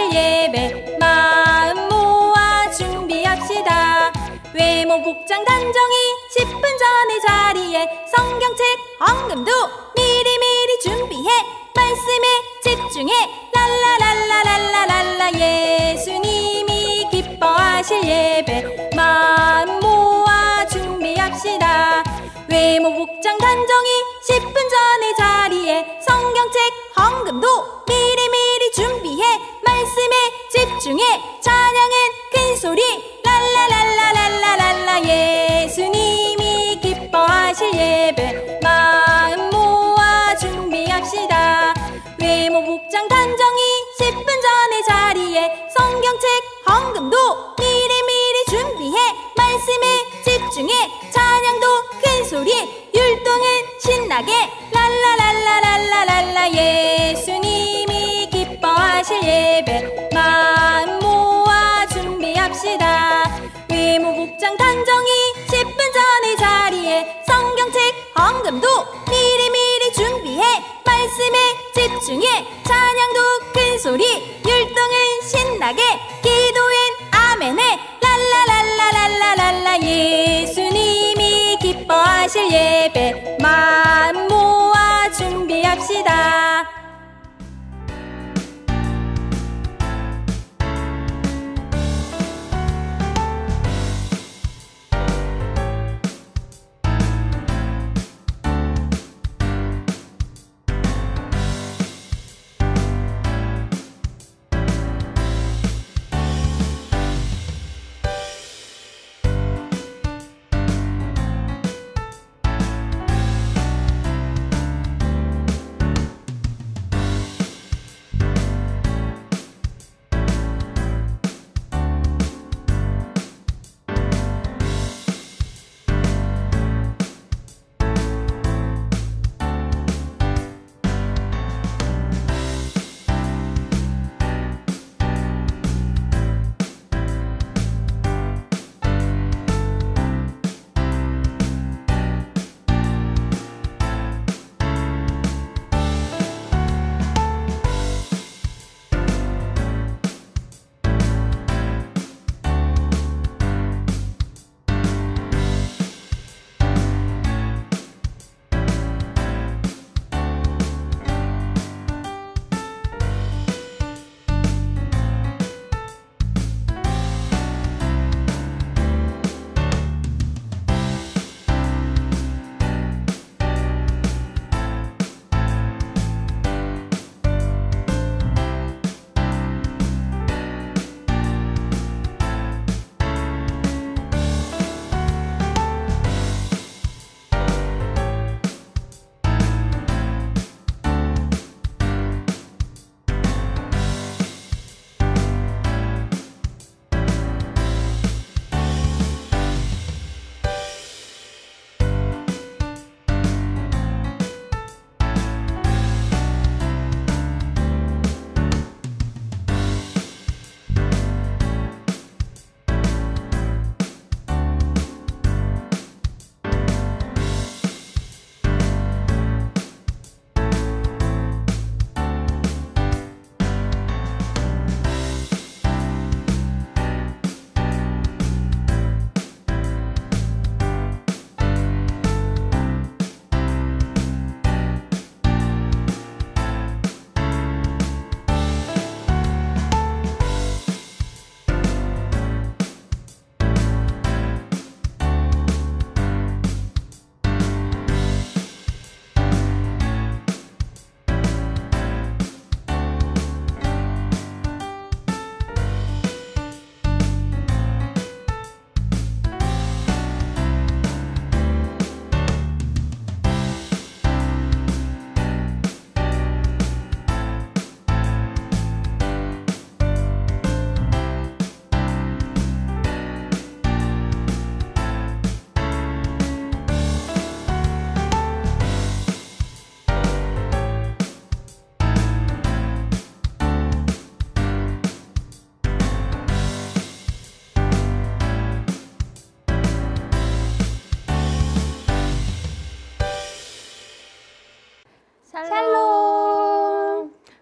기뻐하실 예배 마음 모아 준비합시다. 외모 복장 단정히 10분 전에 자리에 성경책 헌금도 미리미리 준비해 말씀에 집중해 랄라랄라랄라랄라 예수님이 기뻐하실 예배 마음 모아 준비합시다. 외모 복장 단정히 10분 전에 자리에 성경책 헌금도 미리미리 준비해 말씀에 집중해 찬양은 큰 소리 랄라랄라랄라랄라 예수님이 기뻐하실 예배 마음 모아 준비합시다. 외모 복장 단정히 10분 전에 자리에 성경책 헌금도 미리미리 준비해 말씀에 집중해 찬양도 큰 소리 율동은 신나게 랄라랄라랄라랄라 예수님이 기뻐하실 예배 마음 모아 준비합시다. 외모 복장 단정히 10분 전에 자리에 성경책 헌금도 미리미리 준비해 말씀에 집중해 찬양도 큰 소리 율동은 신나게 기도엔 아멘해 랄라랄라랄라랄라 예수님이 기뻐하실 예배 마음 모아 준비합시다.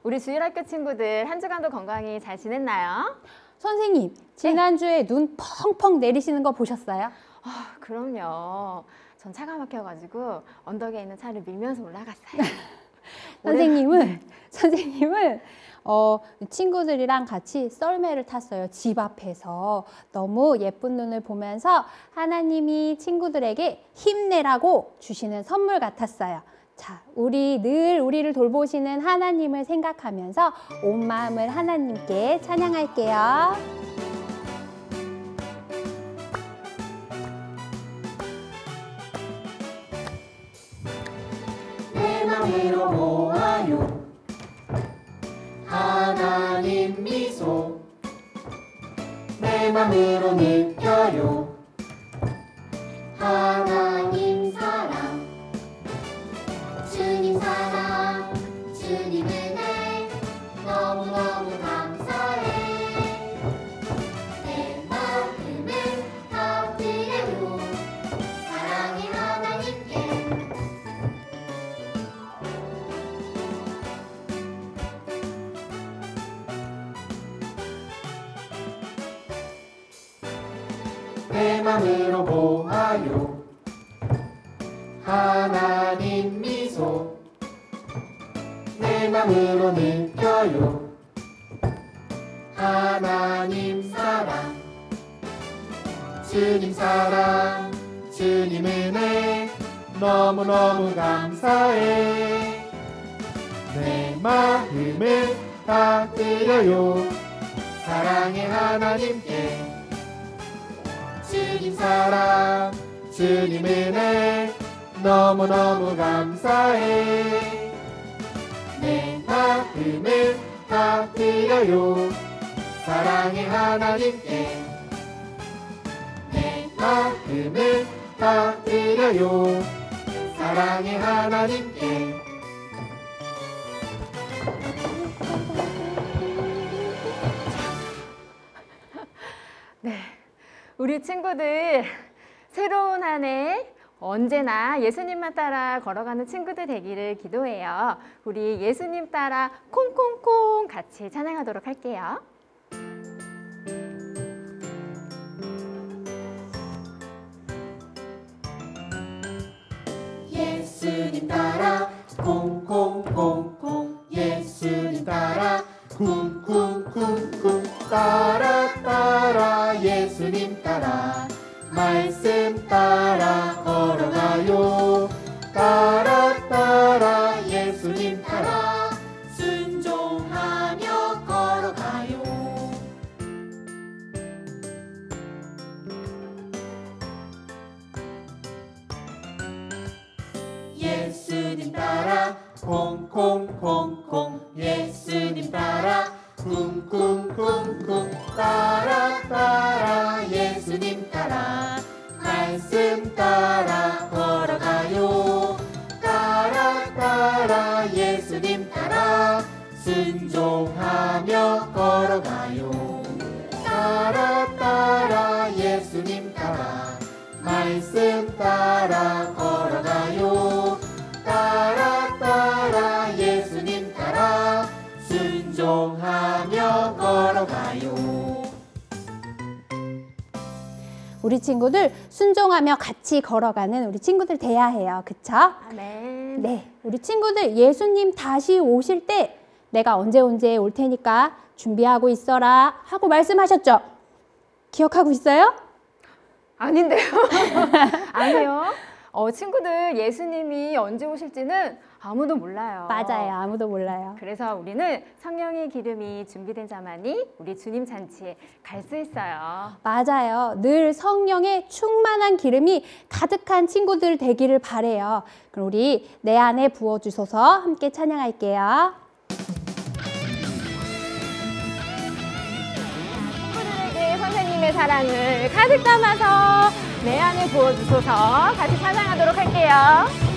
우리 주일학교 친구들 한 주간도 건강히 잘 지냈나요? 선생님, 지난주에 눈 펑펑 내리시는 거 보셨어요? 그럼요. 전 차가 막혀가지고 언덕에 있는 차를 밀면서 올라갔어요. 선생님은 친구들이랑 같이 썰매를 tas어요. 집 앞에서. 너무 예쁜 눈을 보면서 하나님이 친구들에게 힘내라고 주시는 선물 같았어요. 자, 우리 늘 우리를 돌보시는 하나님을 생각하면서 온 마음을 하나님께 찬양할게요. 내 맘으로 모아요 하나님 미소 내 맘으로 느껴요 하나님 사랑 주님 사랑 주님 은혜 너무너무 감사해 내 마음을 다 드려요 사랑의 하나님께 내 맘으로 모아요 하나님 미소 내 맘으로 느껴요 하나님 사랑 주님 사랑 주님 은혜 너무너무 감사해 내 마음을 다 드려요 사랑의 하나님께 주님 사랑 주님 은혜 너무너무 감사해 내 마음을 다 드려요 사랑의 하나님께 내 마음을 다 드려요 사랑의 하나님께 우리 친구들 새로운 한 해 언제나 예수님만 따라 걸어가는 친구들 되기를 기도해요. 우리 예수님 따라 콩콩콩 같이 찬양하도록 할게요. 예수님 따라 콩콩콩콩 예수님 따라 쿵쿵쿵쿵 따라 따라 예수님 따라 말씀 따라 걸어가요 따라 따라 예수님 따라 순종하며 걸어가요 예수님 따라 콩콩콩콩 예수님 따라 쿵쿵쿵쿵 따라 따라 예수님 따라 말씀 따라 걸어가요 따라 따라 예수님 따라 순종하며 걸어가요 따라 따라 예수님 따라 말씀 따라 걸어가요 따라 따라 예수님 따라 순종하며 걸어가요 우리 친구들 순종하며 같이 걸어가는 우리 친구들 돼야 해요. 그쵸? 아멘. 네, 우리 친구들 예수님 다시 오실 때 내가 언제 올 테니까 준비하고 있어라 하고 말씀하셨죠? 기억하고 있어요? 아닌데요. 아니요. 친구들 예수님이 언제 오실지는 아무도 몰라요. 맞아요. 아무도 몰라요. 그래서 우리는 성령의 기름이 준비된 자만이 우리 주님 잔치에 갈 수 있어요. 맞아요. 늘 성령의 충만한 기름이 가득한 친구들 되기를 바래요. 그럼 우리 내 안에 부어주소서 함께 찬양할게요. 친구들에게 선생님의 사랑을 가득 담아서 내 안에 부어주소서 같이 찬양하도록 할게요.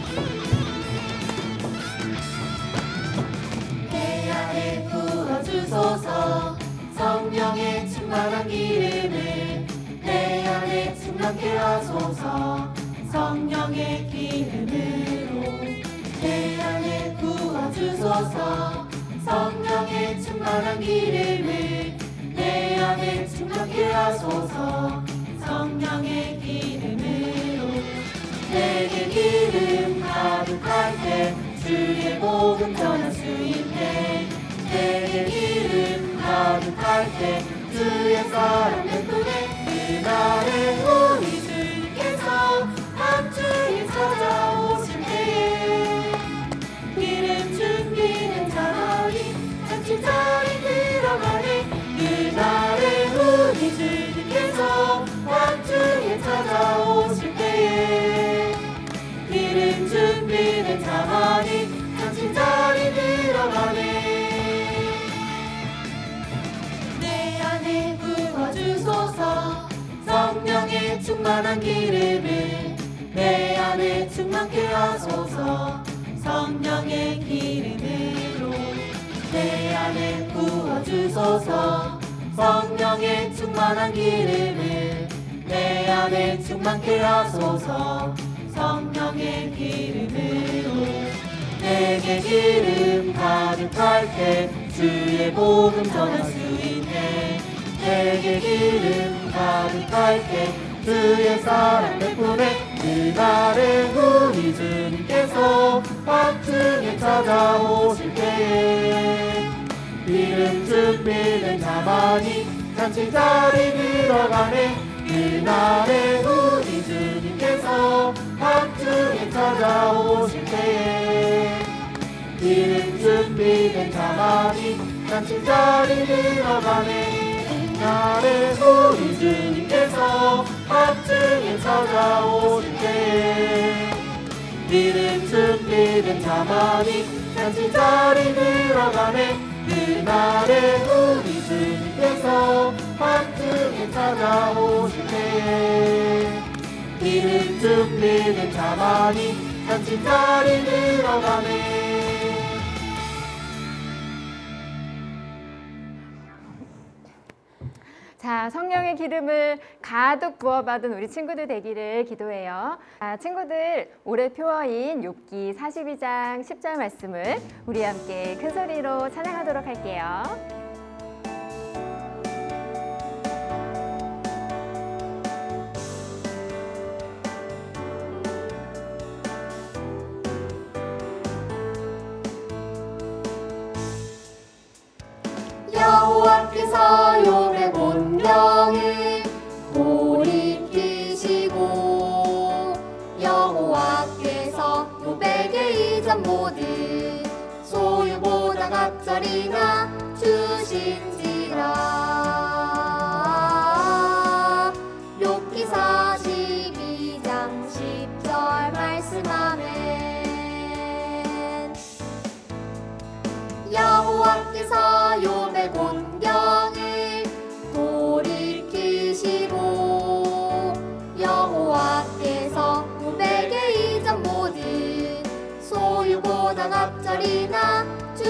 내 안에 부어주소서 성령의 충만한 기름을 내 안에 충만케 하소서 성령의 기름으로 내 안에 부어주소서 성령의 충만한 기름을 내 안에 충만케 하소서. 성령의 기름으로 내게 기름 가득할 때 주의 복음 전할 수 있네. 내게 기름 가득할 때 주의 사랑을 보내. 그날에 우리 주께서 밤중에 찾아오실 때에 기름 준비된 자만이 잔치자리 들어가네. 그날에 우리 주께서 밤중에 찾아오실 때에 기름 준비된 자만이 잔치자리 들어가네. 내 안에 부어주소서. 성령의 충만한 기름을 내 안에 충만케 하소서. 성령의 기름으로 내 안에 부어주소서. 성령의 충만한 기름을 내 안에 충만케 하소서. 성령의 기름으로 내게 기름 가득할 때 주의 복음 전할 수 있네. 내게 기름 가득할 때 주의 사랑 베푸네. 그날에 우리 주님께서 밤중에 찾아오실 때에 기름 준비된 자만이 잔치자리 들어가네. 그날에 우리 주님께서 밤중에 찾아오실 때에 기름 준비된 자만이 잔치자리 들어가네. 그날에 우리 주님께서 밤중에 찾아오실 때에 기름 준비된 자만이 잔치자리 들어가네. 그날에 우리 주님께서 밤중에 찾아오실 때에 기름 준비된 자만이 잔치자리 들어가네. 자, 성령의 기름을 가득 부어받은 우리 친구들 되기를 기도해요. 자, 친구들 올해 표어인 욥기 42장 10절 말씀을 우리 함께 큰 소리로 찬양하도록 할게요. 여호와께서 욥의 곤경을 돌이키시고 여호와께서 욥에게 이전 모든 소유보다 갑절이나 주신지라. 욥기 42장 10절 말씀하면 여호와께서 욥의 곤경을 돌이키시고 여호와께서 욥에게 이전 모든 소유보다 갑절이나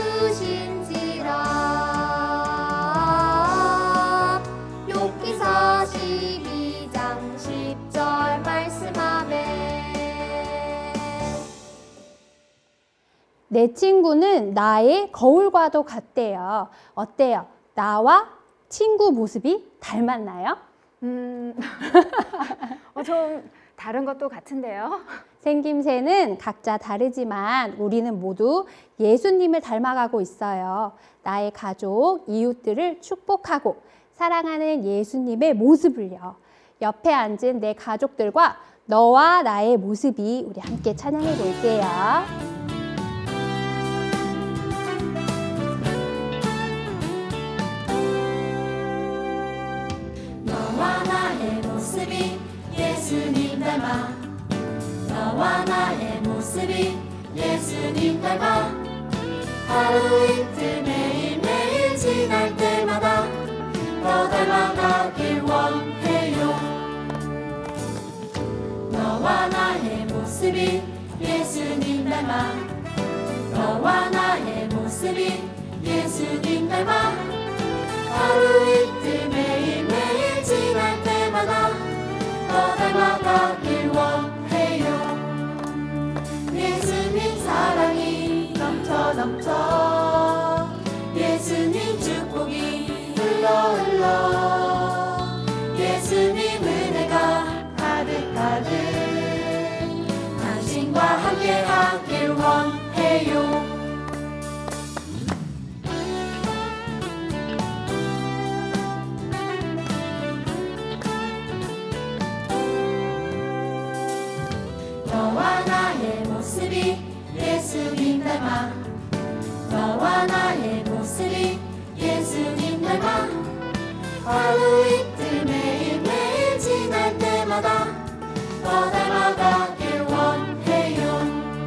주신지라. 욥기 42장 10절 말씀하면 내 친구는 나의 거울과도 같대요. 어때요? 나와 친구 모습이 닮았나요? 좀 다른 것도 같은데요. 생김새는 각자 다르지만 우리는 모두 예수님을 닮아가고 있어요. 나의 가족, 이웃들을 축복하고 사랑하는 예수님의 모습을요. 옆에 앉은 내 가족들과 너와 나의 모습이 우리 함께 찬양해 볼게요. 너와 나의 모습이 예수님 닮아. 너와 나의 모습이 예수님 닮아. 하루 이틀 매일매일 지날 때마다 더 닮아가길 원해요. 너와 나의 모습이 예수님 닮아. 너와 나의 모습이 예수님 닮아. 하루 이틀 매일매일 지날 때마다 더 닮아가길 원해요. 예수님 사랑이 넘쳐 흘러 예수님 은혜가 가득가득 당신과 함께하길 원해요. 너와 나의 모습이 예수님 닮아 너와 나의 모습이 예수님 닮아 하루 이틀 매일매일 지날 때마다 더 닮아가길 원해요.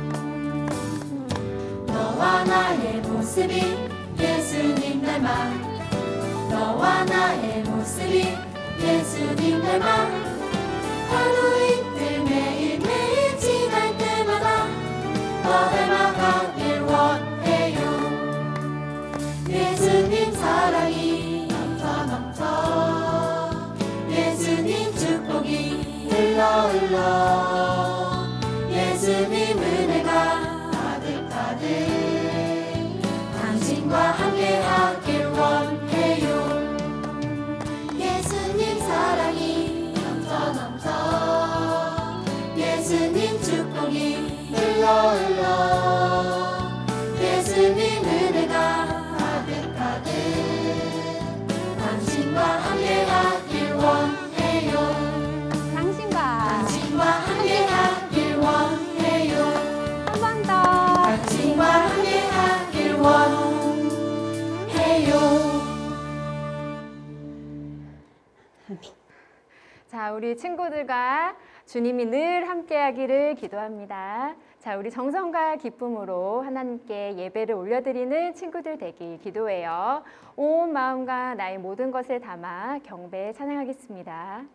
너와 나의 모습이 예수님 닮아 너와 나의 모습이 예수님 닮아 하루 이틀 매일매일 지날 때마다 더 닮아가길 원해요. 예수님 사랑이 넘쳐 예수님 축복이 흘러 예수님 은혜가 가득가득 당신과 함께하길 원해요. 예수님 사랑이 넘쳐 예수님 축복이 흘러 예수님 은혜가 가득가득 당신과 함께하길 원해요. 당신과 함께하길 원해요. 한 번 더. 당신과 함께하길 원해요. 자, 우리 친구들과 주님이 늘 함께하기를 기도합니다. 자, 우리 정성과 기쁨으로 하나님께 예배를 올려드리는 친구들 되길 기도해요. 온 마음과 나의 모든 것을 담아 경배 찬양하겠습니다.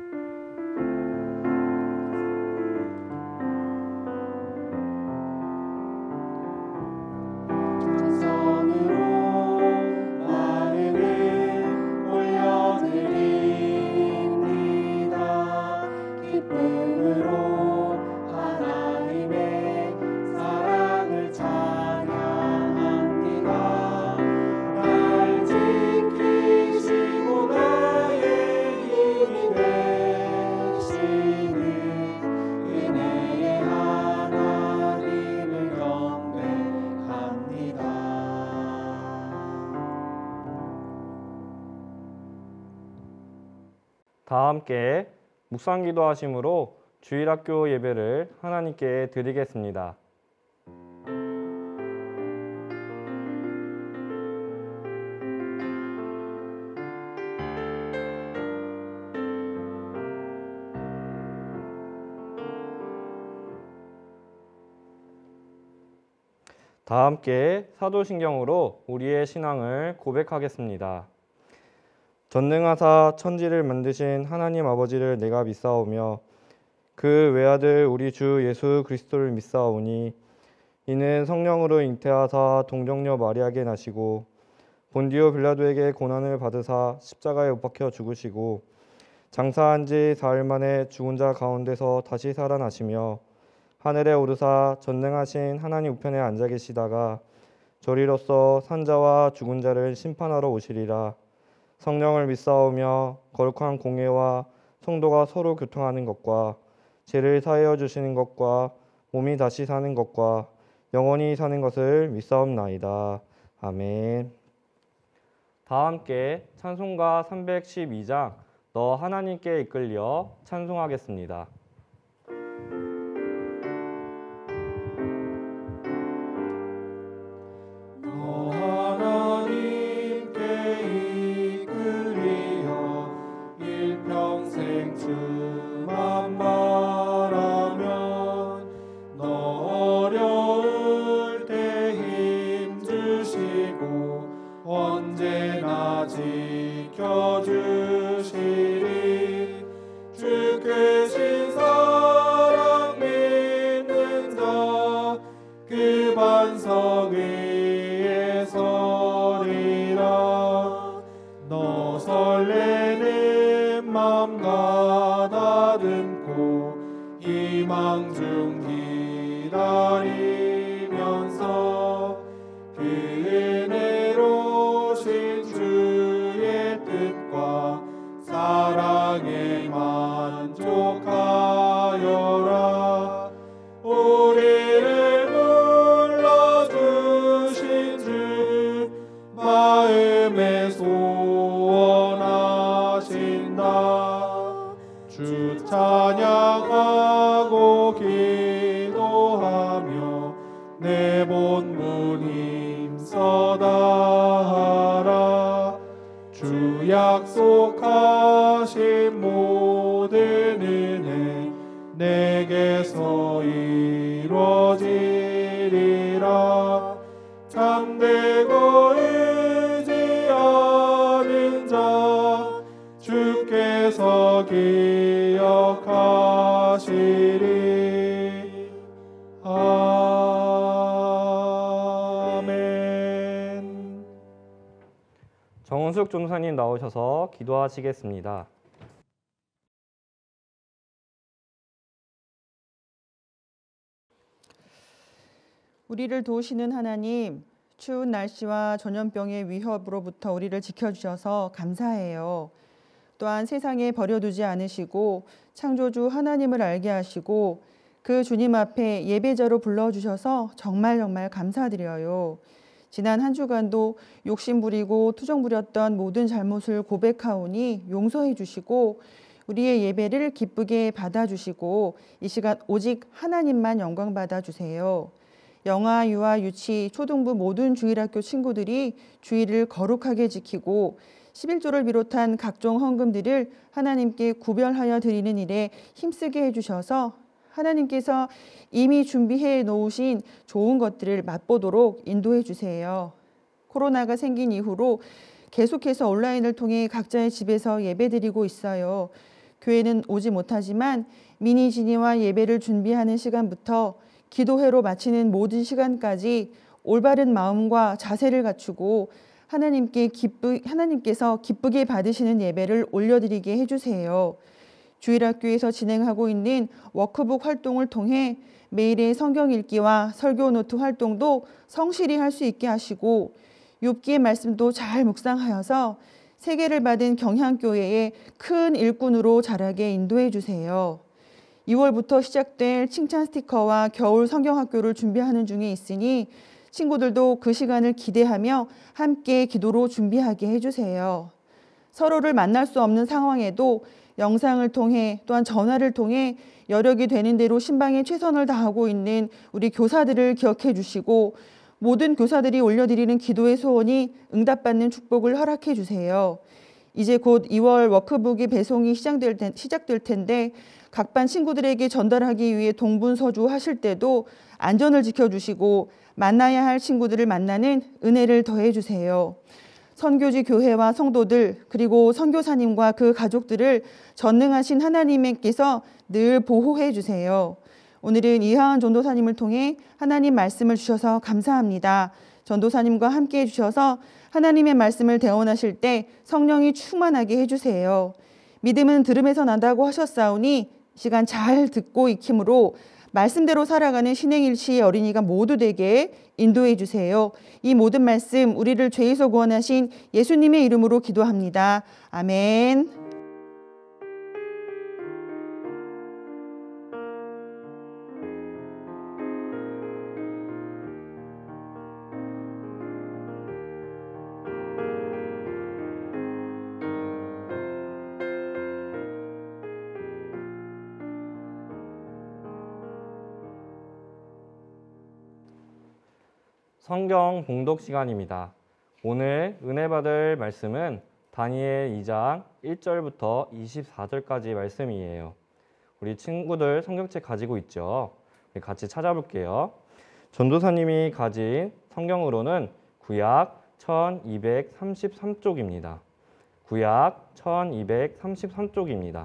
다 함께 묵상기도 하심으로 주일학교 예배를 하나님께 드리겠습니다. 다 함께 사도신경으로 우리의 신앙을 고백하겠습니다. 전능하사 천지를 만드신 하나님 아버지를 내가 믿사오며 그 외아들 우리 주 예수 그리스도를 믿사오니 이는 성령으로 잉태하사 동정녀 마리아에게 나시고 본디오 빌라도에게 고난을 받으사 십자가에 못 박혀 죽으시고 장사한 지 사흘 만에 죽은 자 가운데서 다시 살아나시며 하늘에 오르사 전능하신 하나님 우편에 앉아 계시다가 저리로서 산자와 죽은 자를 심판하러 오시리라. 성령을 믿사오며 거룩한 공회와 성도가 서로 교통하는 것과 죄를 사하여 주시는 것과 몸이 다시 사는 것과 영원히 사는 것을 믿사옵나이다. 아멘. 다 함께 찬송가 312장 너 하나님께 이끌려 찬송하겠습니다. 언제나 지켜주시리 주 크신 사랑 믿는 자 그 반석 위에 서리라. 너 설레는 맘 가다듬고 희망 중 기다리면서 그 은혜로 주의 약속하신 모든 은혜 내게서 이루어지리라. 참되고 의지하는 자 주께서 기억하시리. 아멘. 정은숙 전도사님 나오셔서 기도하시겠습니다. 우리를 도우시는 하나님, 추운 날씨와 전염병의 위협으로부터 우리를 지켜주셔서 감사해요. 또한 세상에 버려두지 않으시고 창조주 하나님을 알게 하시고 그 주님 앞에 예배자로 불러주셔서 정말 감사드려요. 지난 한 주간도 욕심부리고 투정부렸던 모든 잘못을 고백하오니 용서해 주시고 우리의 예배를 기쁘게 받아주시고 이 시간 오직 하나님만 영광 받아주세요. 영아, 유아, 유치, 초등부 모든 주일학교 친구들이 주일을 거룩하게 지키고 11조를 비롯한 각종 헌금들을 하나님께 구별하여 드리는 일에 힘쓰게 해주셔서 하나님께서 이미 준비해 놓으신 좋은 것들을 맛보도록 인도해 주세요. 코로나가 생긴 이후로 계속해서 온라인을 통해 각자의 집에서 예배드리고 있어요. 교회는 오지 못하지만 미니 진이와 예배를 준비하는 시간부터 기도회로 마치는 모든 시간까지 올바른 마음과 자세를 갖추고 하나님께서 기쁘게 받으시는 예배를 올려드리게 해주세요. 주일학교에서 진행하고 있는 워크북 활동을 통해 매일의 성경 읽기와 설교 노트 활동도 성실히 할 수 있게 하시고 욥기의 말씀도 잘 묵상하여서 세계를 받은 경향교회의 큰 일꾼으로 자라게 인도해 주세요. 2월부터 시작될 칭찬 스티커와 겨울 성경학교를 준비하는 중에 있으니 친구들도 그 시간을 기대하며 함께 기도로 준비하게 해주세요. 서로를 만날 수 없는 상황에도 영상을 통해 또한 전화를 통해 여력이 되는 대로 신방에 최선을 다하고 있는 우리 교사들을 기억해 주시고 모든 교사들이 올려드리는 기도의 소원이 응답받는 축복을 허락해 주세요. 이제 곧 2월 워크북이 배송이 시작될 텐데 각 반 친구들에게 전달하기 위해 동분서주 하실 때도 안전을 지켜주시고 만나야 할 친구들을 만나는 은혜를 더해 주세요. 선교지 교회와 성도들 그리고 선교사님과 그 가족들을 전능하신 하나님께서 늘 보호해 주세요. 오늘은 이하은 전도사님을 통해 하나님 말씀을 주셔서 감사합니다. 전도사님과 함께 해주셔서 하나님의 말씀을 대언하실 때 성령이 충만하게 해주세요. 믿음은 들음에서 난다고 하셨사오니 시간 잘 듣고 익힘으로 말씀대로 살아가는 신행일치의 어린이가 모두 되게 인도해 주세요. 이 모든 말씀 우리를 죄에서 구원하신 예수님의 이름으로 기도합니다. 아멘. 성경 봉독 시간입니다. 오늘 은혜 받을 말씀은 다니엘 2장 1절부터 24절까지 말씀이에요. 우리 친구들 성경책 가지고 있죠? 같이 찾아볼게요. 전도사님이 가진 성경으로는 구약 1233쪽입니다. 구약 1233쪽입니다.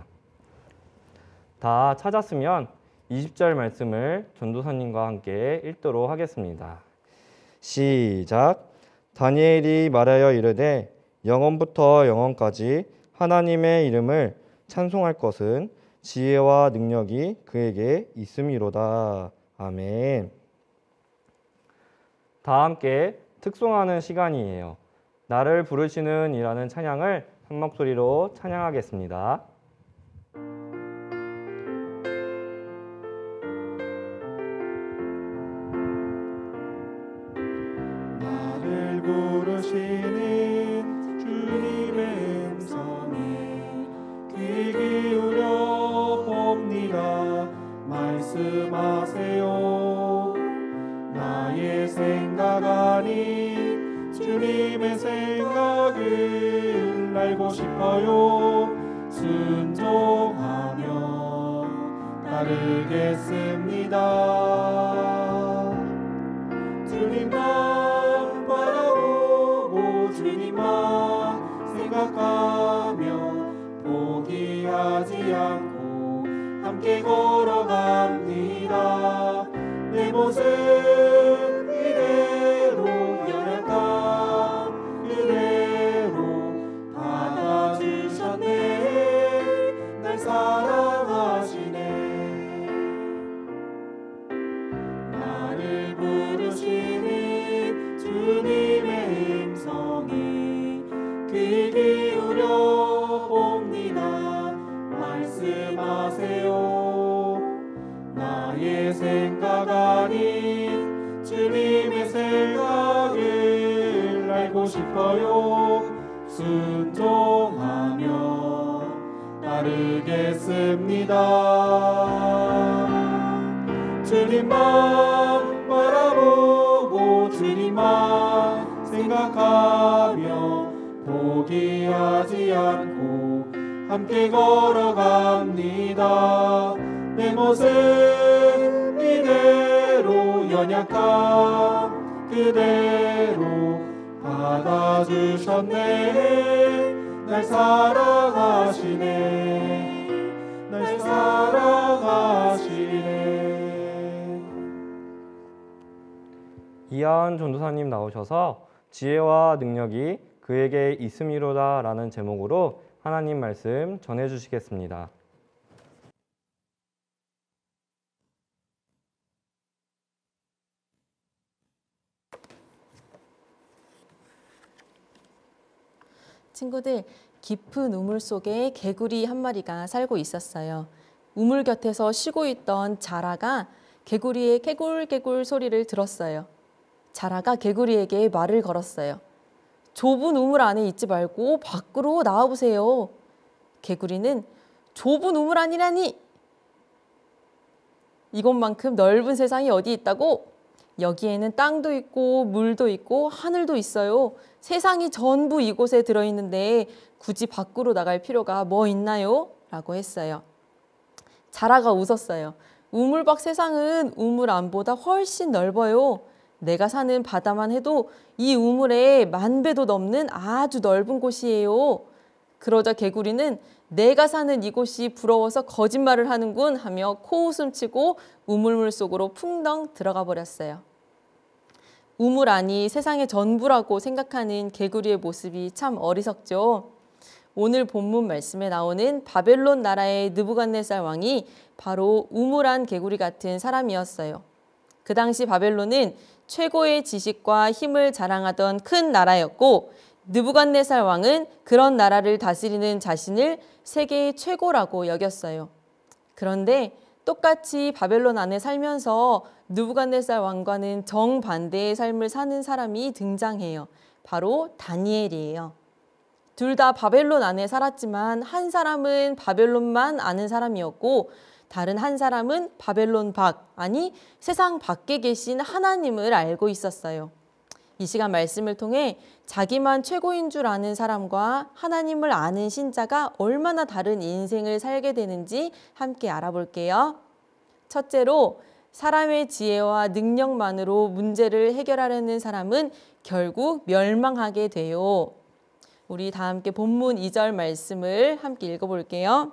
다 찾았으면 20절 말씀을 전도사님과 함께 읽도록 하겠습니다. 시작. 다니엘이 말하여 이르되 영원부터 영원까지 하나님의 이름을 찬송할 것은 지혜와 능력이 그에게 있음이로다. 아멘. 다 함께 특송하는 시간이에요. 나를 부르시는 이라는 찬양을 한 목소리로 찬양하겠습니다. 나를 부르시는 주님의 음성에 귀 기울여 봅니다. 말씀하세요. 나의 생각 아닌 주님의 생각을 알고 싶습니다. 싶어요. 순종하며 따르겠습니다. 주님만 바라보고 주님만 생각하며 포기하지 않고 함께 걸어갑니다. 내 모습 이대로 연약함 그대로 받아주셨네. 날 사랑하시네. 나를 부르시는 주님의 음성이 귀 기울여 봅니다. 말씀하세요. 나의 생각 아닌 주님의 생각을 알고 싶어요. 순종하며 따르겠습니다. 주님만 바라보고 주님만 생각하며 포기하지 않고 함께 걸어갑니다. 내 모습 이대로 연약함 그대로 받아주셨네. 날 사랑하시네. 날 사랑하시네. 이하은 전도사님 나오셔서 지혜와 능력이 그에게 있음이로다 라는 제목으로 하나님 말씀 전해주시겠습니다. 친구들, 깊은 우물 속에 개구리 한 마리가 살고 있었어요. 우물 곁에서 쉬고 있던 자라가 개구리의 개굴개굴 소리를 들었어요. 자라가 개구리에게 말을 걸었어요. 좁은 우물 안에 있지 말고 밖으로 나와보세요. 개구리는 좁은 우물 안이라니! 이것만큼 넓은 세상이 어디 있다고? 여기에는 땅도 있고 물도 있고 하늘도 있어요. 세상이 전부 이곳에 들어있는데 굳이 밖으로 나갈 필요가 뭐 있나요? 라고 했어요. 자라가 웃었어요. 우물 밖 세상은 우물 안보다 훨씬 넓어요. 내가 사는 바다만 해도 이 우물에 10,000배도 넘는 아주 넓은 곳이에요. 그러자 개구리는 내가 사는 이곳이 부러워서 거짓말을 하는군 하며 코웃음 치고 우물물 속으로 풍덩 들어가 버렸어요. 우물 안이 세상의 전부라고 생각하는 개구리의 모습이 참 어리석죠. 오늘 본문 말씀에 나오는 바벨론 나라의 느부갓네살 왕이 바로 우물 안 개구리 같은 사람이었어요. 그 당시 바벨론은 최고의 지식과 힘을 자랑하던 큰 나라였고 느부갓네살 왕은 그런 나라를 다스리는 자신을 세계의 최고라고 여겼어요. 그런데 똑같이 바벨론 안에 살면서 느부갓네살 왕과는 정반대의 삶을 사는 사람이 등장해요. 바로 다니엘이에요. 둘 다 바벨론 안에 살았지만 한 사람은 바벨론만 아는 사람이었고 다른 한 사람은 바벨론 밖, 아니 세상 밖에 계신 하나님을 알고 있었어요. 이 시간 말씀을 통해 자기만 최고인 줄 아는 사람과 하나님을 아는 신자가 얼마나 다른 인생을 살게 되는지 함께 알아볼게요. 첫째로 사람의 지혜와 능력만으로 문제를 해결하려는 사람은 결국 멸망하게 돼요. 우리 다 함께 본문 2절 말씀을 함께 읽어볼게요.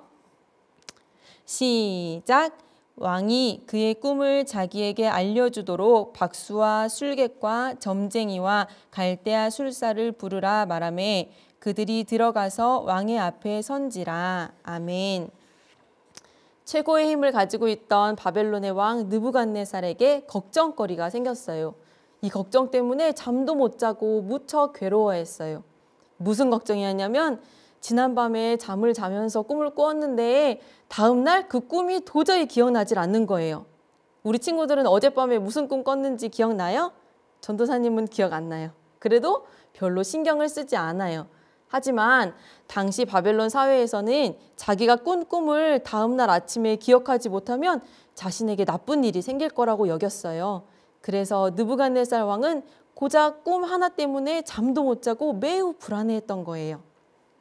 시작! 왕이 그의 꿈을 자기에게 알려주도록 박수와 술객과 점쟁이와 갈대아 술사를 부르라 말하매 그들이 들어가서 왕의 앞에 선지라. 아멘. 최고의 힘을 가지고 있던 바벨론의 왕 느부갓네살에게 걱정거리가 생겼어요. 이 걱정 때문에 잠도 못 자고 무척 괴로워했어요. 무슨 걱정이었냐면 지난밤에 잠을 자면서 꿈을 꾸었는데 다음날 그 꿈이 도저히 기억나질 않는 거예요. 우리 친구들은 어젯밤에 무슨 꿈 꿨는지 기억나요? 전도사님은 기억 안 나요. 그래도 별로 신경을 쓰지 않아요. 하지만 당시 바벨론 사회에서는 자기가 꾼 꿈을 다음날 아침에 기억하지 못하면 자신에게 나쁜 일이 생길 거라고 여겼어요. 그래서 느부갓네살 왕은 고작 꿈 하나 때문에 잠도 못 자고 매우 불안해했던 거예요.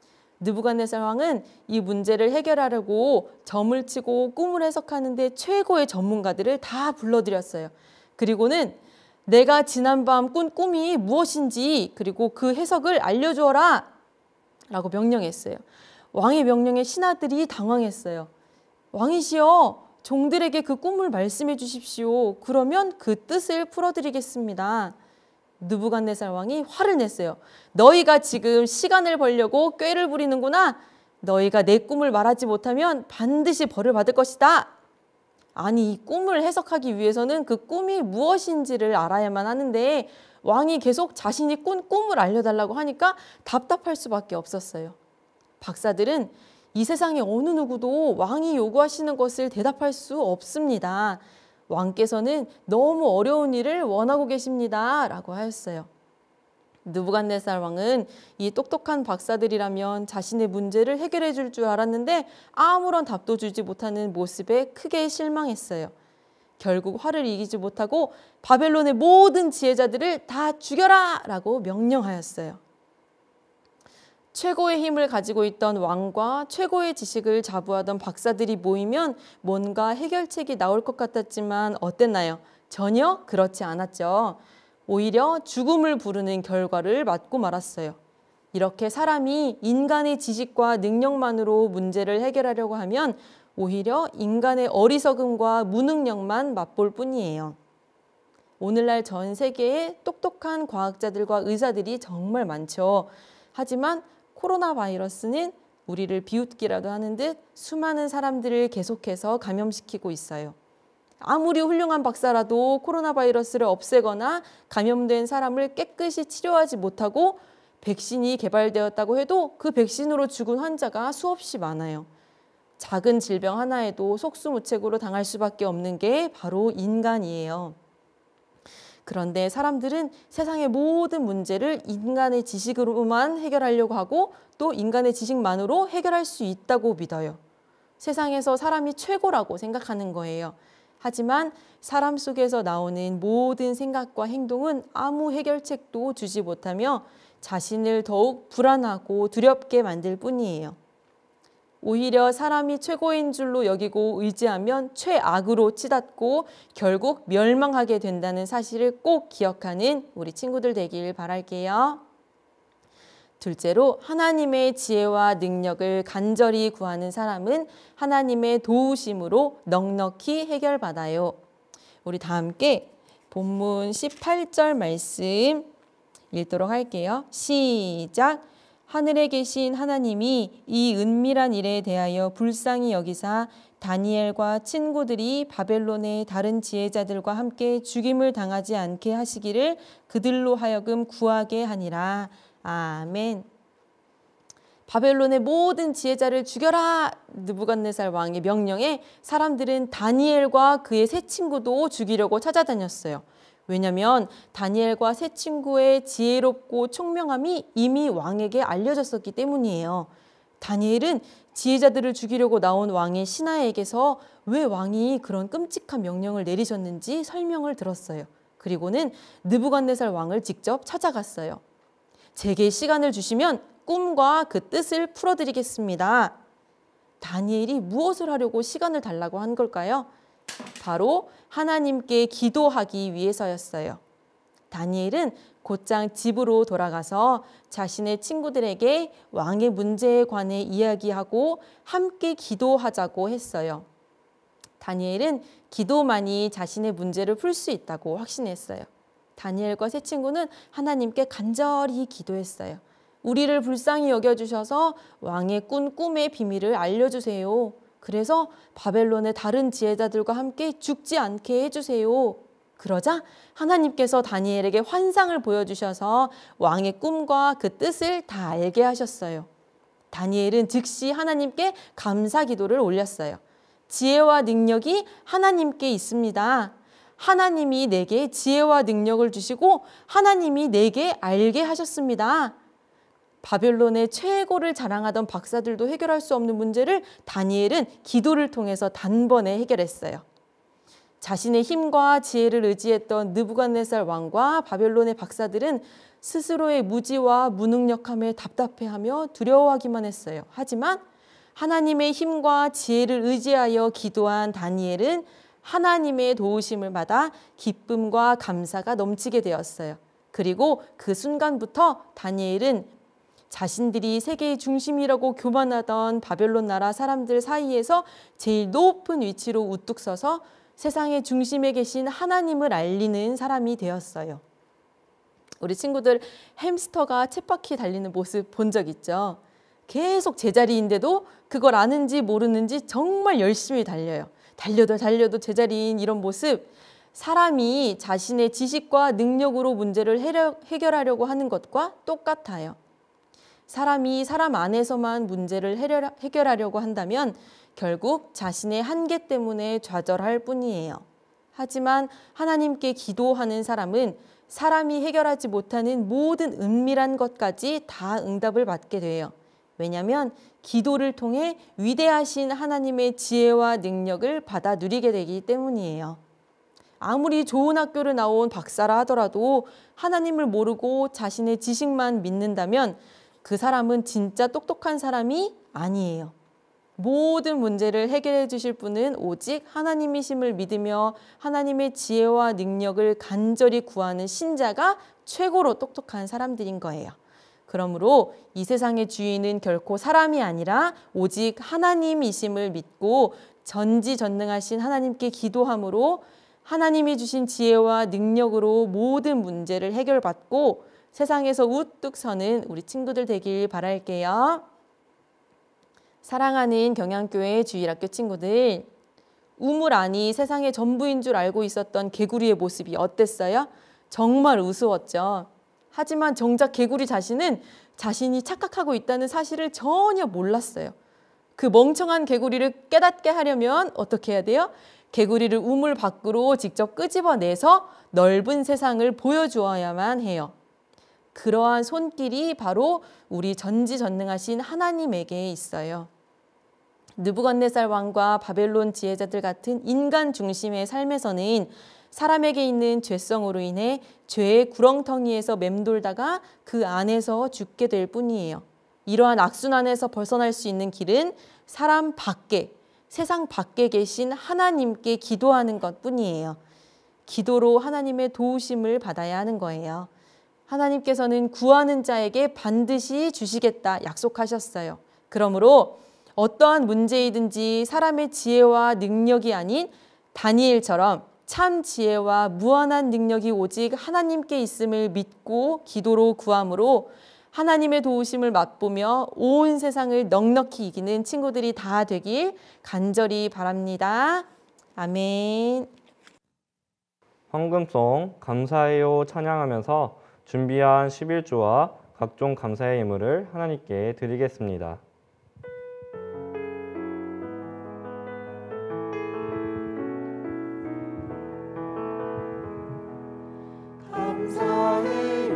느부갓네살 왕은 이 문제를 해결하려고 점을 치고 꿈을 해석하는데 최고의 전문가들을 다 불러들였어요. 그리고는 내가 지난밤 꾼 꿈이 무엇인지 그리고 그 해석을 알려주어라 라고 명령했어요. 왕의 명령에 신하들이 당황했어요. 왕이시여, 종들에게 그 꿈을 말씀해 주십시오. 그러면 그 뜻을 풀어드리겠습니다. 느부갓네살 왕이 화를 냈어요. 너희가 지금 시간을 벌려고 꾀를 부리는구나. 너희가 내 꿈을 말하지 못하면 반드시 벌을 받을 것이다. 아니, 이 꿈을 해석하기 위해서는 그 꿈이 무엇인지를 알아야만 하는데 왕이 계속 자신이 꾼 꿈을 알려달라고 하니까 답답할 수밖에 없었어요. 박사들은 이 세상에 어느 누구도 왕이 요구하시는 것을 대답할 수 없습니다. 왕께서는 너무 어려운 일을 원하고 계십니다. 라고 하였어요. 느부갓네살 왕은 이 똑똑한 박사들이라면 자신의 문제를 해결해 줄 줄 알았는데 아무런 답도 주지 못하는 모습에 크게 실망했어요. 결국 화를 이기지 못하고 바벨론의 모든 지혜자들을 다 죽여라! 라고 명령하였어요. 최고의 힘을 가지고 있던 왕과 최고의 지식을 자부하던 박사들이 모이면 뭔가 해결책이 나올 것 같았지만 어땠나요? 전혀 그렇지 않았죠. 오히려 죽음을 부르는 결과를 맞고 말았어요. 이렇게 사람이 인간의 지식과 능력만으로 문제를 해결하려고 하면 오히려 인간의 어리석음과 무능력만 맛볼 뿐이에요. 오늘날 전 세계에 똑똑한 과학자들과 의사들이 정말 많죠. 하지만 코로나 바이러스는 우리를 비웃기라도 하는 듯 수많은 사람들을 계속해서 감염시키고 있어요. 아무리 훌륭한 박사라도 코로나 바이러스를 없애거나 감염된 사람을 깨끗이 치료하지 못하고 백신이 개발되었다고 해도 그 백신으로 죽은 환자가 수없이 많아요. 작은 질병 하나에도 속수무책으로 당할 수밖에 없는 게 바로 인간이에요. 그런데 사람들은 세상의 모든 문제를 인간의 지식으로만 해결하려고 하고 또 인간의 지식만으로 해결할 수 있다고 믿어요. 세상에서 사람이 최고라고 생각하는 거예요. 하지만 사람 속에서 나오는 모든 생각과 행동은 아무 해결책도 주지 못하며 자신을 더욱 불안하고 두렵게 만들 뿐이에요. 오히려 사람이 최고인 줄로 여기고 의지하면 최악으로 치닫고 결국 멸망하게 된다는 사실을 꼭 기억하는 우리 친구들 되길 바랄게요. 둘째로, 하나님의 지혜와 능력을 간절히 구하는 사람은 하나님의 도우심으로 넉넉히 해결받아요. 우리 다 함께 본문 18절 말씀 읽도록 할게요. 시작! 하늘에 계신 하나님이 이 은밀한 일에 대하여 불쌍히 여기사 다니엘과 친구들이 바벨론의 다른 지혜자들과 함께 죽임을 당하지 않게 하시기를 그들로 하여금 구하게 하니라. 아멘. 바벨론의 모든 지혜자를 죽여라! 느부갓네살 왕의 명령에 사람들은 다니엘과 그의 세 친구도 죽이려고 찾아다녔어요. 왜냐하면 다니엘과 세 친구의 지혜롭고 총명함이 이미 왕에게 알려졌었기 때문이에요. 다니엘은 지혜자들을 죽이려고 나온 왕의 신하에게서 왜 왕이 그런 끔찍한 명령을 내리셨는지 설명을 들었어요. 그리고는 느부갓네살 왕을 직접 찾아갔어요. 제게 시간을 주시면 꿈과 그 뜻을 풀어드리겠습니다. 다니엘이 무엇을 하려고 시간을 달라고 한 걸까요? 바로 하나님께 기도하기 위해서였어요. 다니엘은 곧장 집으로 돌아가서 자신의 친구들에게 왕의 문제에 관해 이야기하고 함께 기도하자고 했어요. 다니엘은 기도만이 자신의 문제를 풀 수 있다고 확신했어요. 다니엘과 세 친구는 하나님께 간절히 기도했어요. 우리를 불쌍히 여겨주셔서 왕의 꾼 꿈의 비밀을 알려주세요. 그래서 바벨론의 다른 지혜자들과 함께 죽지 않게 해주세요. 그러자 하나님께서 다니엘에게 환상을 보여주셔서 왕의 꿈과 그 뜻을 다 알게 하셨어요. 다니엘은 즉시 하나님께 감사 기도를 올렸어요. 지혜와 능력이 하나님께 있습니다. 하나님이 내게 지혜와 능력을 주시고 하나님이 내게 알게 하셨습니다. 바벨론의 최고를 자랑하던 박사들도 해결할 수 없는 문제를 다니엘은 기도를 통해서 단번에 해결했어요. 자신의 힘과 지혜를 의지했던 느부갓네살 왕과 바벨론의 박사들은 스스로의 무지와 무능력함에 답답해하며 두려워하기만 했어요. 하지만 하나님의 힘과 지혜를 의지하여 기도한 다니엘은 하나님의 도우심을 받아 기쁨과 감사가 넘치게 되었어요. 그리고 그 순간부터 다니엘은 자신들이 세계의 중심이라고 교만하던 바벨론 나라 사람들 사이에서 제일 높은 위치로 우뚝 서서 세상의 중심에 계신 하나님을 알리는 사람이 되었어요. 우리 친구들 햄스터가 쳇바퀴 달리는 모습 본 적 있죠? 계속 제자리인데도 그걸 아는지 모르는지 정말 열심히 달려요. 달려도 제자리인 이런 모습, 사람이 자신의 지식과 능력으로 문제를 해결하려고 하는 것과 똑같아요. 사람이 사람 안에서만 문제를 해결하려고 한다면 결국 자신의 한계 때문에 좌절할 뿐이에요. 하지만 하나님께 기도하는 사람은 사람이 해결하지 못하는 모든 은밀한 것까지 다 응답을 받게 돼요. 왜냐하면 기도를 통해 위대하신 하나님의 지혜와 능력을 받아 누리게 되기 때문이에요. 아무리 좋은 학교를 나온 박사라 하더라도 하나님을 모르고 자신의 지식만 믿는다면 그 사람은 진짜 똑똑한 사람이 아니에요. 모든 문제를 해결해 주실 분은 오직 하나님이심을 믿으며 하나님의 지혜와 능력을 간절히 구하는 신자가 최고로 똑똑한 사람들인 거예요. 그러므로 이 세상의 주인은 결코 사람이 아니라 오직 하나님이심을 믿고 전지전능하신 하나님께 기도함으로 하나님이 주신 지혜와 능력으로 모든 문제를 해결받고 세상에서 우뚝 서는 우리 친구들 되길 바랄게요. 사랑하는 경양교회 주일학교 친구들, 우물 안이 세상의 전부인 줄 알고 있었던 개구리의 모습이 어땠어요? 정말 우스웠죠. 하지만 정작 개구리 자신은 자신이 착각하고 있다는 사실을 전혀 몰랐어요. 그 멍청한 개구리를 깨닫게 하려면 어떻게 해야 돼요? 개구리를 우물 밖으로 직접 끄집어내서 넓은 세상을 보여주어야만 해요. 그러한 손길이 바로 우리 전지전능하신 하나님에게 있어요. 느부갓네살 왕과 바벨론 지혜자들 같은 인간 중심의 삶에서는 사람에게 있는 죄성으로 인해 죄의 구렁텅이에서 맴돌다가 그 안에서 죽게 될 뿐이에요. 이러한 악순환에서 벗어날 수 있는 길은 사람 밖에, 세상 밖에 계신 하나님께 기도하는 것뿐이에요. 기도로 하나님의 도우심을 받아야 하는 거예요. 하나님께서는 구하는 자에게 반드시 주시겠다 약속하셨어요. 그러므로 어떠한 문제이든지 사람의 지혜와 능력이 아닌 다니엘처럼 참 지혜와 무한한 능력이 오직 하나님께 있음을 믿고 기도로 구함으로 하나님의 도우심을 맛보며 온 세상을 넉넉히 이기는 친구들이 다 되길 간절히 바랍니다. 아멘. 헌금송 감사해요 찬양하면서 준비한 11조와 각종 감사의 예물을 하나님께 드리겠습니다. 감사해요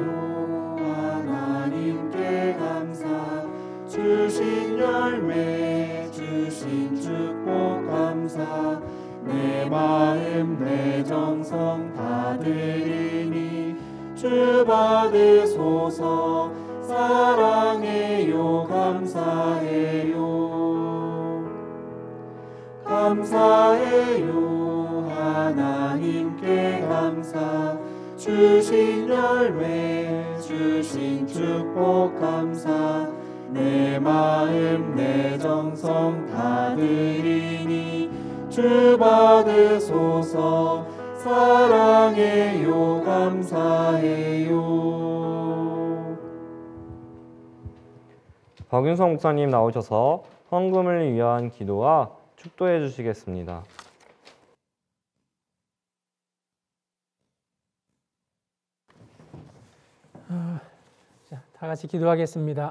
하나님께 감사 주신 열매 주신 축복 감사 내 마음 내 정성 다 드리니 주 받으소서 사랑해요 감사해요 감사해요 하나님께 감사 주신 열매 주신 축복 감사 내 마음 내 정성 다 드리니 주 받으소서 사랑해요 감사해요. 박윤성 목사님 나오셔서 헌금을 위한 기도와 축도해 주시겠습니다. 자, 다 같이 기도하겠습니다.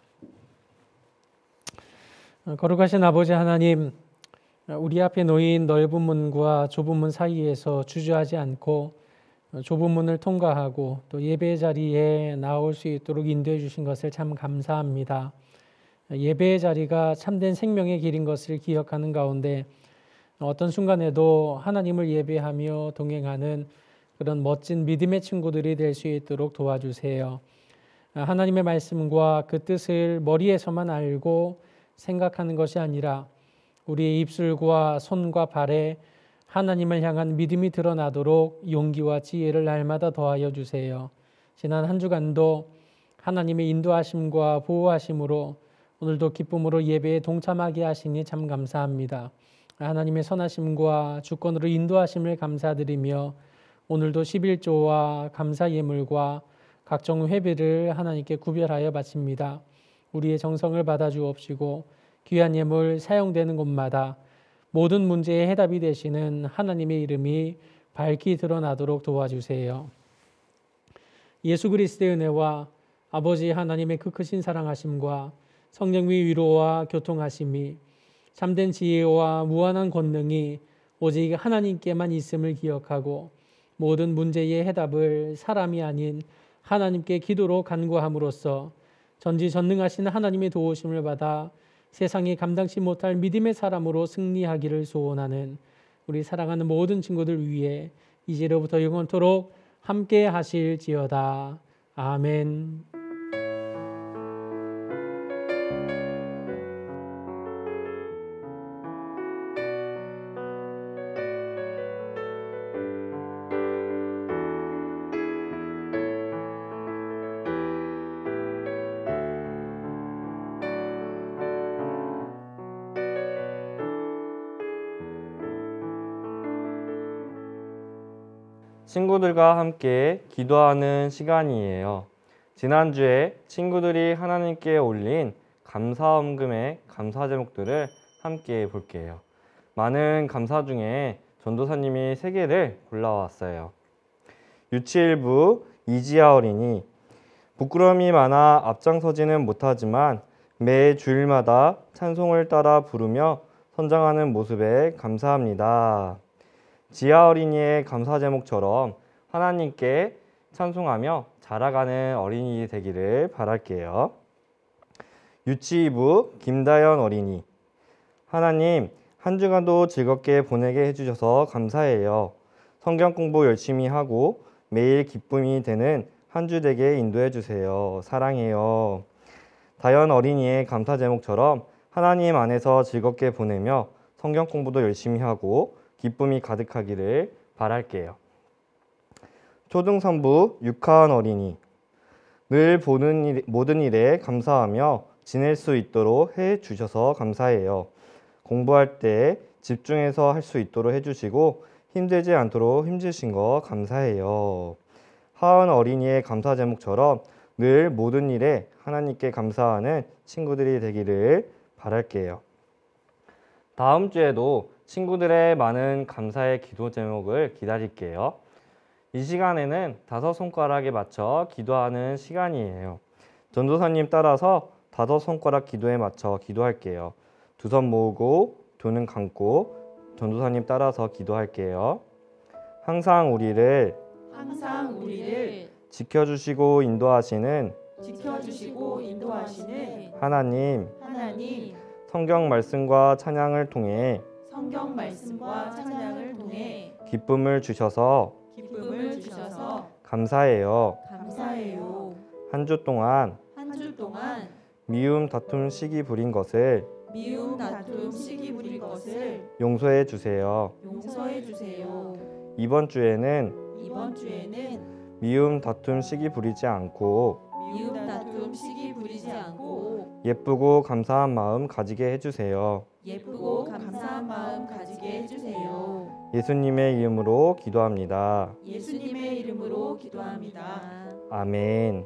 거룩하신 아버지 하나님, 우리 앞에 놓인 넓은 문과 좁은 문 사이에서 주저하지 않고 좁은 문을 통과하고 또 예배 자리에 나올 수 있도록 인도해 주신 것을 참 감사합니다. 예배의 자리가 참된 생명의 길인 것을 기억하는 가운데 어떤 순간에도 하나님을 예배하며 동행하는 그런 멋진 믿음의 친구들이 될 수 있도록 도와주세요. 하나님의 말씀과 그 뜻을 머리에서만 알고 생각하는 것이 아니라 우리의 입술과 손과 발에 하나님을 향한 믿음이 드러나도록 용기와 지혜를 날마다 더하여 주세요. 지난 한 주간도 하나님의 인도하심과 보호하심으로 오늘도 기쁨으로 예배에 동참하게 하시니 참 감사합니다. 하나님의 선하심과 주권으로 인도하심을 감사드리며 오늘도 11조와 감사 예물과 각종 회비를 하나님께 구별하여 바칩니다. 우리의 정성을 받아주옵시고 귀한 예물 사용되는 곳마다 모든 문제의 해답이 되시는 하나님의 이름이 밝히 드러나도록 도와주세요. 예수 그리스도의 은혜와 아버지 하나님의 그 크신 사랑하심과 성령의 위로와 교통하심이 참된 지혜와 무한한 권능이 오직 하나님께만 있음을 기억하고 모든 문제의 해답을 사람이 아닌 하나님께 기도로 간구함으로써 전지전능하신 하나님의 도우심을 받아 세상이 감당치 못할 믿음의 사람으로 승리하기를 소원하는 우리 사랑하는 모든 친구들 위해 이제로부터 영원토록 함께 하실지어다. 아멘. 친구들과 함께 기도하는 시간이에요. 지난주에 친구들이 하나님께 올린 감사헌금의 감사 제목들을 함께 볼게요. 많은 감사 중에 전도사님이 3개를 골라왔어요. 유치일부 이지아 어린이, 부끄러움이 많아 앞장서지는 못하지만 매 주일마다 찬송을 따라 부르며 선장하는 모습에 감사합니다. 지아 어린이의 감사 제목처럼 하나님께 찬송하며 자라가는 어린이 되기를 바랄게요. 유치부 김다연 어린이, 하나님 한 주간도 즐겁게 보내게 해주셔서 감사해요. 성경 공부 열심히 하고 매일 기쁨이 되는 한 주 되게 인도해 주세요. 사랑해요. 다연 어린이의 감사 제목처럼 하나님 안에서 즐겁게 보내며 성경 공부도 열심히 하고 기쁨이 가득하기를 바랄게요. 초등선부 육하은 어린이, 늘 모든 일에 감사하며 지낼 수 있도록 해주셔서 감사해요. 공부할 때 집중해서 할 수 있도록 해주시고 힘들지 않도록 힘주신 거 감사해요. 하은 어린이의 감사 제목처럼 늘 모든 일에 하나님께 감사하는 친구들이 되기를 바랄게요. 다음 주에도 친구들의 많은 감사의 기도 제목을 기다릴게요. 이 시간에는 5손가락에 맞춰 기도하는 시간이에요. 전도사님 따라서 5손가락 기도에 맞춰 기도할게요. 2손 모으고 2눈 감고 전도사님 따라서 기도할게요. 항상 우리를 지켜주시고 인도하시는 하나님, 성경 말씀과 찬양을 통해 기쁨을 주셔서 감사해요. 한 주 동안 미움 다툼 시기 부린 것을 용서해 주세요. 이번 주에는 미움 다툼 시기 부리지 않고 예쁘고 감사한 마음 가지게 해주세요. 예수님의 이름으로 기도합니다. 아멘.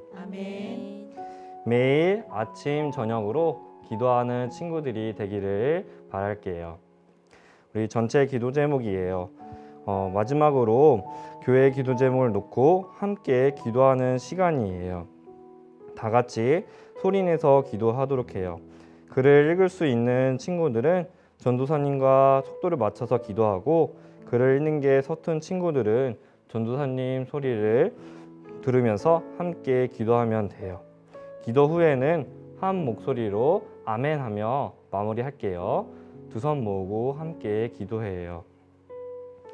매일 아침 저녁으로 기도하는 친구들이 되기를 바랄게요. 우리 전체 기도 제목이에요. 마지막으로 교회 기도 제목을 놓고 함께 기도하는 시간이에요. 다 같이 소리내서 기도하도록 해요. 글을 읽을 수 있는 친구들은 전도사님과 속도를 맞춰서 기도하고, 글을 읽는 게 서툰 친구들은 전도사님 소리를 들으면서 함께 기도하면 돼요. 기도 후에는 한 목소리로 아멘 하며 마무리할게요. 2손 모으고 함께 기도해요.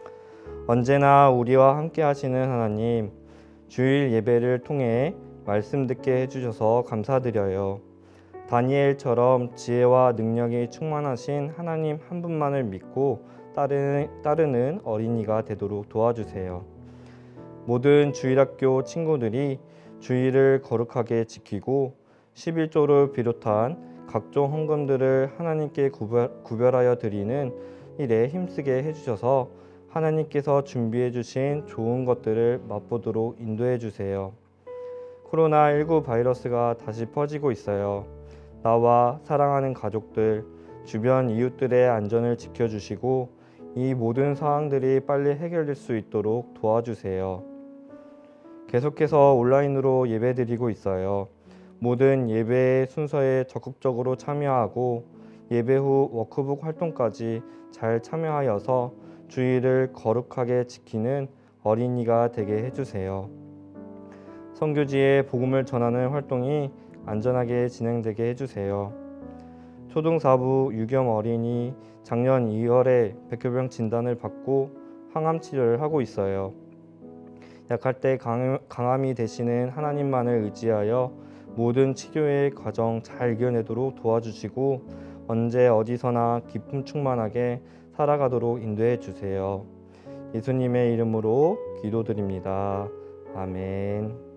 언제나 우리와 함께 하시는 하나님, 주일 예배를 통해 말씀 듣게 해주셔서 감사드려요. 다니엘처럼 지혜와 능력이 충만하신 하나님 한 분만을 믿고 따르는 어린이가 되도록 도와주세요. 모든 주일학교 친구들이 주일을 거룩하게 지키고 11조를 비롯한 각종 헌금들을 하나님께 구별하여 드리는 일에 힘쓰게 해주셔서 하나님께서 준비해 주신 좋은 것들을 맛보도록 인도해 주세요. 코로나19 바이러스가 다시 퍼지고 있어요. 나와 사랑하는 가족들, 주변 이웃들의 안전을 지켜주시고 이 모든 상황들이 빨리 해결될 수 있도록 도와주세요. 계속해서 온라인으로 예배드리고 있어요. 모든 예배 순서에 적극적으로 참여하고 예배 후 워크북 활동까지 잘 참여하여서 주일을 거룩하게 지키는 어린이가 되게 해주세요. 선교지에 복음을 전하는 활동이 안전하게 진행되게 해주세요. 초등사부 유겸 어린이 작년 2월에 백혈병 진단을 받고 항암 치료를 하고 있어요. 약할 때 강함이 되시는 하나님만을 의지하여 모든 치료의 과정 잘 이겨내도록 도와주시고 언제 어디서나 기쁨 충만하게 살아가도록 인도해 주세요. 예수님의 이름으로 기도드립니다. 아멘.